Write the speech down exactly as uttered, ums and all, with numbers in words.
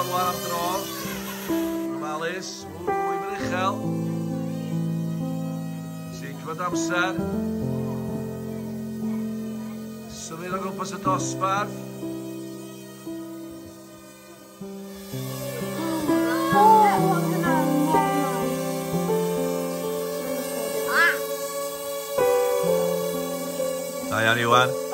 ffordd wan am dro. Malis, ww, i fyr uchel. Sy'n cymryd amser. Symud o gwmpas y dosbarth. Da iawn Iwan.